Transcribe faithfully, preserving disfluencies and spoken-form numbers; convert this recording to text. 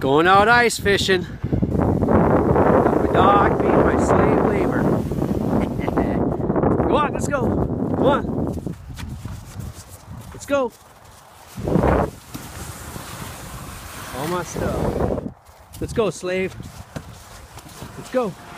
Going out ice fishing. My dog being my slave labor. Go on, let's go. Come on. Let's go. All my stuff. Let's go, slave. Let's go.